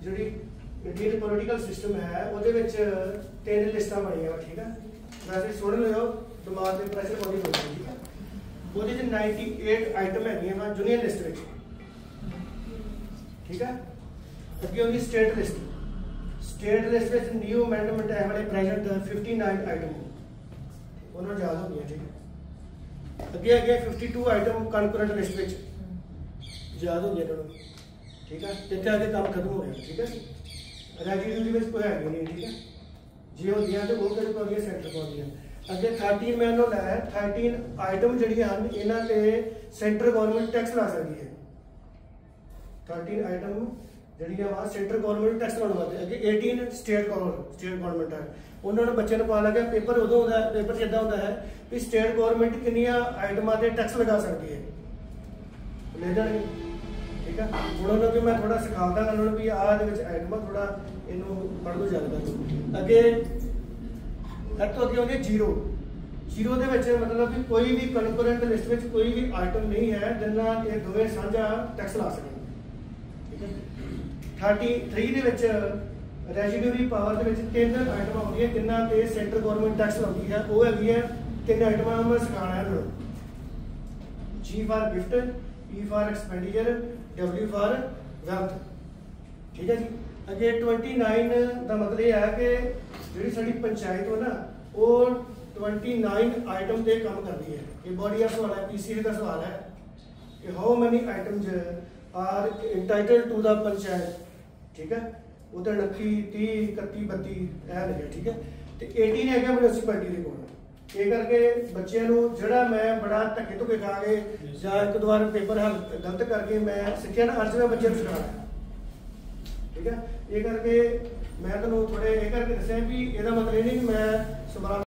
ਜਿਹੜੀ Indian political system ਹੈ ਉਹਦੇ ਵਿੱਚ 3 ਲਿਸਟਾਂ ਬਣੀਆਂ, ਠੀਕ ਹੈ। ਵੈਸੇ ਸੁਣ ਲਿਓ, ਦਿਮਾਗ ਤੇ ਪ੍ਰੈਸ਼ਰ ਪਾਉਣੀ ਹੋਣੀ, ਠੀਕ ਹੈ। ਉਹਦੇ 'ਚ 98 ਆਈਟਮ ਹੈਗੀਆਂ ਵਾ ਜੂਨੀਅਰ ਲਿਸਟ ਵਿੱਚ, ਠੀਕ ਹੈ। ਅੱਗੇ ਉਹਦੀ ਸਟੇਟ ਲਿਸਟ, ਸਟੇਟ ਲਿਸਟ ਵਿੱਚ ਨਿਊ ਅਮੈਂਡਮੈਂਟ ਹੈ ਵਾਲੇ ਪ੍ਰੈਜ਼ੈਂਟ 59 ਆਈਟਮ ਉਹਨਾਂ ਨੂੰ ਯਾਦ ਹੋਣੀਆਂ, ਠੀਕ ਹੈ। ਅੱਗੇ ਅੱਗੇ 52 ਆਈਟਮ ਕਨਕਰੈਂਟ ਲਿਸਟ ਵਿੱਚ ਯਾਦ ਹੋ ਗਿਆ ਤੁਹਾਨੂੰ, ठीक है। इतने आगे काम खत्म हो गया, ठीक है। रेजिड्यू में कोई है नहीं, ठीक है। जे होंगे तो वो कभी पाँगी सेंटर पाँगी अगे 13 मैं लै 13 आइटम जड़ियाँ हैं इन्हों पर सेंटर गौरमेंट टैक्स ला सकती है। 13 आइटम जड़ियाँ वा सेंटर गौरमेंट टैक्स लाने वास्ते। अगे 18 स्टेट गौरमेंट है उन्होंने बच्चे ने पा लगा पेपर उदों होता है, पेपर इदा होता है भी स्टेट गौरमेंट किनिया आइटमां ते टैक्स लगा सकती है, ले जाएंगे, ठीक है। हूँ उन्होंने मैं थोड़ा सिखाता उन्होंने भी आदि आइटम थोड़ा इनू पढ़ लो याद कर। अगे तो अगे होंगे जीरो, जीरो के मतलब भी कोई भी कनकरेंट लिस्ट में कोई भी आइटम नहीं है जिन्ना ये दोवें साझा टैक्स ला सकें, ठीक है। 33 रेजिड्यूरी पावर के 3 आइटम होंगे जिन्हों पर सेंटर गौरमेंट टैक्स लाती है, वो है 3 आइटम मैं सिखाना है उन्होंने। G for gift, E for expenditure, W for wealth, ठीक है जी। अगे 29 का मतलब यह है कि जी साड़ी पंचायत हो ना वो 29 आइटम से काम करती है। ये बॉडी का सवाल है, PCA का सवाल है कि how many items are entitled to the panchayat, ठीक है। वो तो 29, 30, 31, 32 है लिखा, ठीक है। तो 18 है म्यूनसिपैलिटी के कोल ये करके बच्चों को जड़ा मैं बड़ा धक्के धुके खा के या एक दो बार पेपर हल गलत करके मैं सीखा ना अर्ज में बच्चे को सिखाना, ठीक है। ये करके मैं तुहानू थोड़े ये करके दस्या भी ਇਹਦਾ मतलब ये नहीं कि मैं समरा